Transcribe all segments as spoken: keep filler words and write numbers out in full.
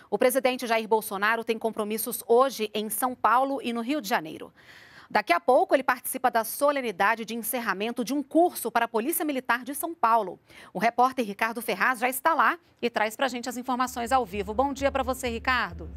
O presidente Jair Bolsonaro tem compromissos hoje em São Paulo e no Rio de Janeiro. Daqui a pouco, ele participa da solenidade de encerramento de um curso para a Polícia Militar de São Paulo. O repórter Ricardo Ferraz já está lá e traz para a gente as informações ao vivo. Bom dia para você, Ricardo.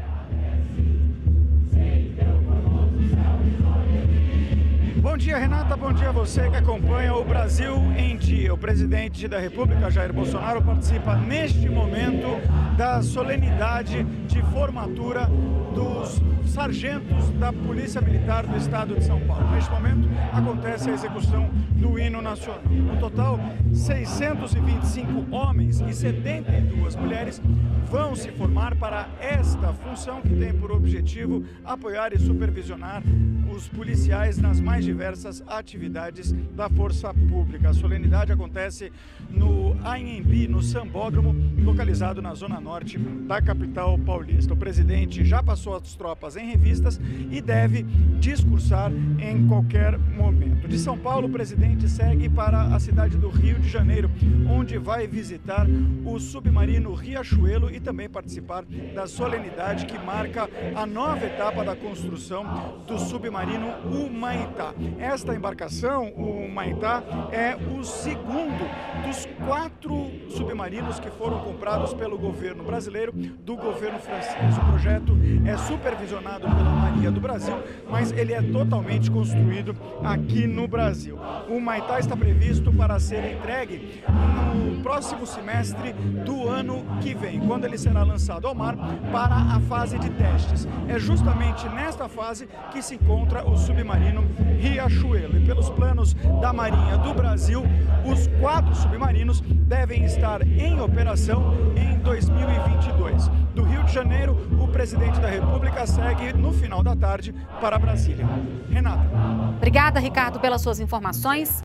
Bom dia, Renata. Bom dia a você que acompanha o Brasil em Dia. O presidente da República, Jair Bolsonaro, participa neste momento da solenidade de formatura dos sargentos da Polícia Militar do Estado de São Paulo. Neste momento, acontece a execução do hino nacional. No total, seiscentos e vinte e cinco homens e setenta e duas mulheres vão se formar para esta função que tem por objetivo apoiar e supervisionar os policiais nas mais diversas atividades da Força Pública. A solenidade acontece no Anhembi, no Sambódromo, localizado na zona norte da capital paulista. O presidente já passou as tropas em revistas e deve discursar em qualquer momento. De São Paulo, o presidente segue para a cidade do Rio de Janeiro, onde vai visitar o submarino Riachuelo e também participar da solenidade que marca a nova etapa da construção do submarino Humaitá. Esta embarcação, o Humaitá, é o segundo dos quatro submarinos que foram comprados pelo governo brasileiro do governo francês. O projeto é supervisionado pela Marinha do Brasil, mas ele é totalmente construído aqui no Brasil. O Humaitá está previsto para ser entregue no próximo semestre do ano que vem, quando ele será lançado ao mar para a fase de testes. É justamente nesta fase que se encontra o submarino Riachuelo. E pelos planos da Marinha do Brasil, os quatro submarinos devem estar em operação em dois mil e vinte e dois. Do Rio de Janeiro, o presidente da República segue no final da tarde para Brasília. Renata. Obrigada, Ricardo, pelas suas informações.